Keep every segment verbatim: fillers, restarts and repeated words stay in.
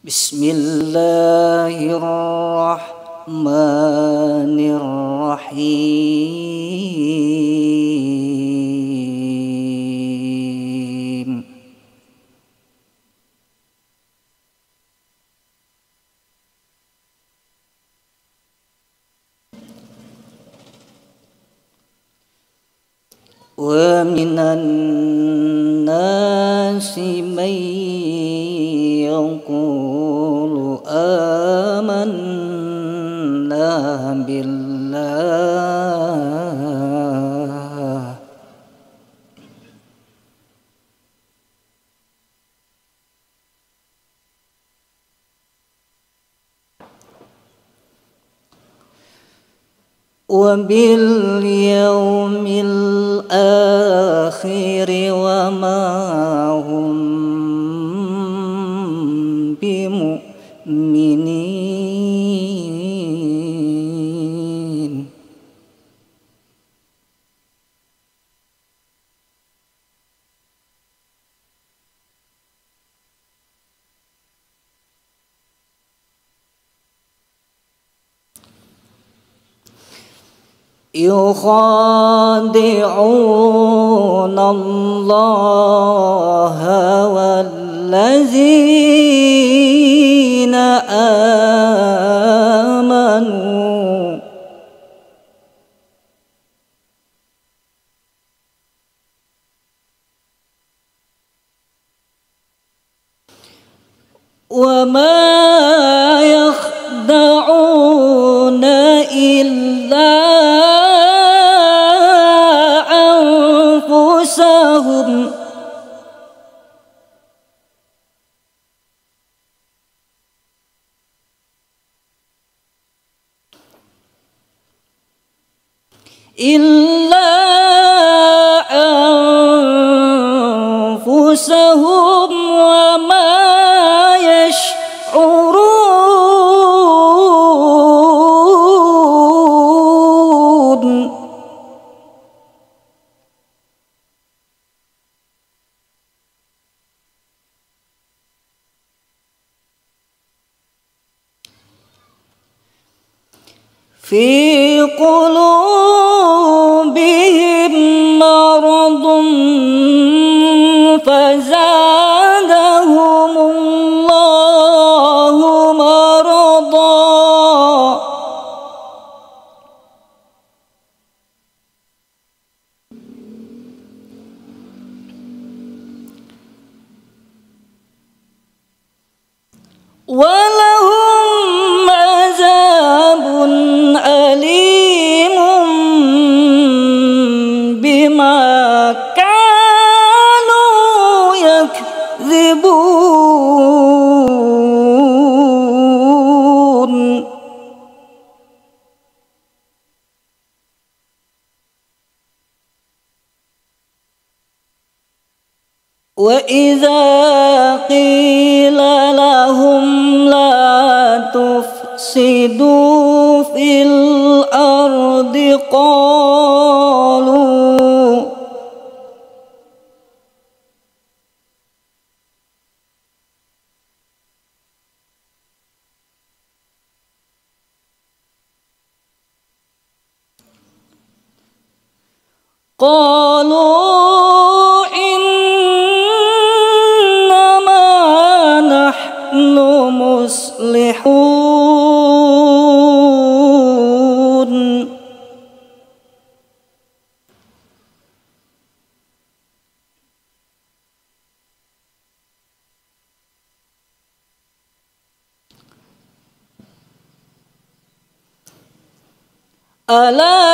Bismillahirrahmanirrahim. Wa minan nasi man yaqulu amanna billah wa bil yawmil akhir wa ma hum bimu'minin. يخادعون الله والذين آمنوا وما يخدعون إلا أنفسهم إلا أنفسهم وما يشعرون. في قلوبهم مرض فزادهم الله مرضا ولهم عذاب أليم بما كانوا يكذبون. وإذا قيل لهم لا تفسدوا في الأرض قالوا قالوا إنما نحن مصلحون. ألا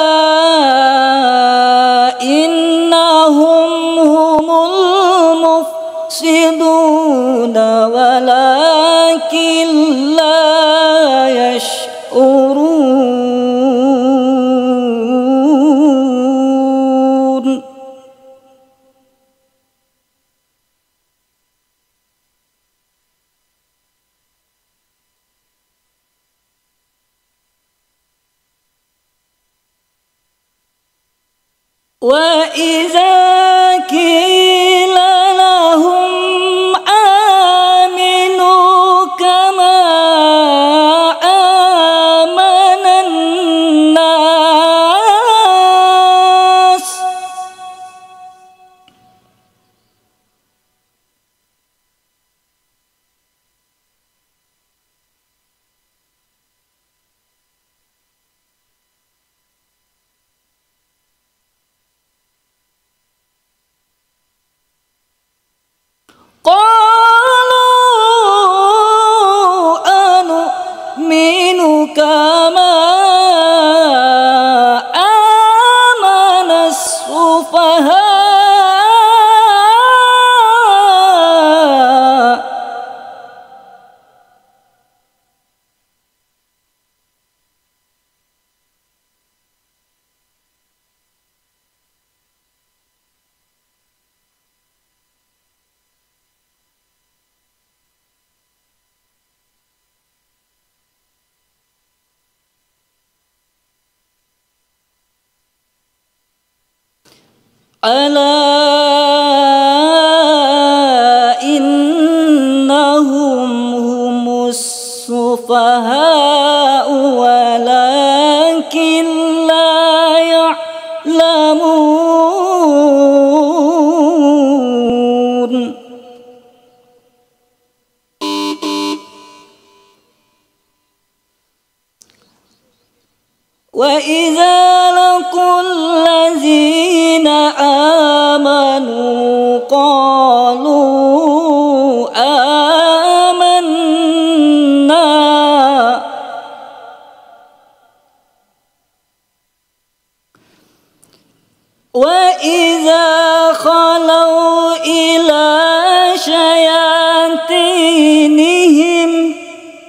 إنهم هم المفسدون ولكن لا يشعرون. وإذا قيل لهم آمنوا ألا إنهم هم السفهاء ولكن لا يعلمون وإذا لقوا الذين آمنوا قالوا آمنا وإذا خلوا إلى شياطينهم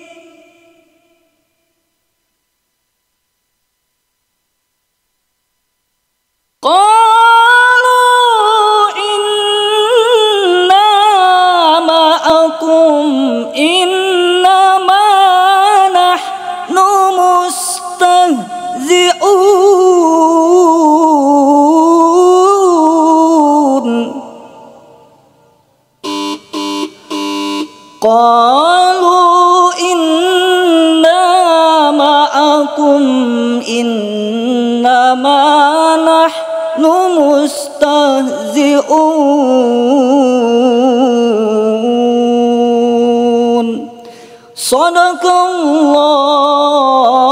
قالوا إنا معكم إنما نحن مستهزئون قالوا إنا معكم إنما نحن مستهزئون صدق الله